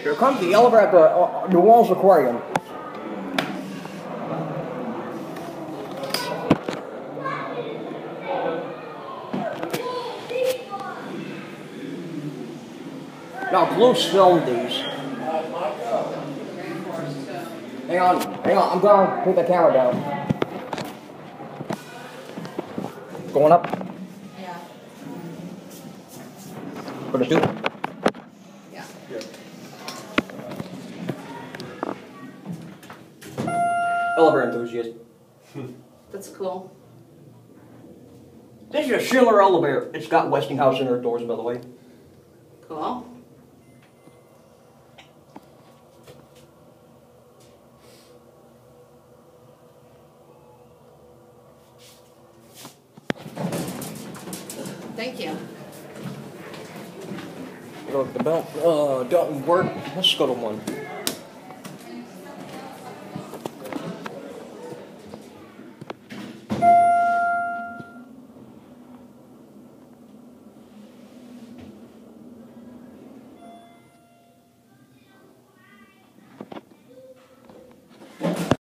Here comes the elevator at the New Orleans Aquarium. Now, Blue's filmed these. Hang on, I'm gonna put the camera down. Going up? Yeah. For the two? Yeah. Elevator enthusiast. That's cool. This is a Schindler elevator. It's got Westinghouse in her doors, by the way. Cool. Thank you. Look, the belt doesn't work. Let's go to one.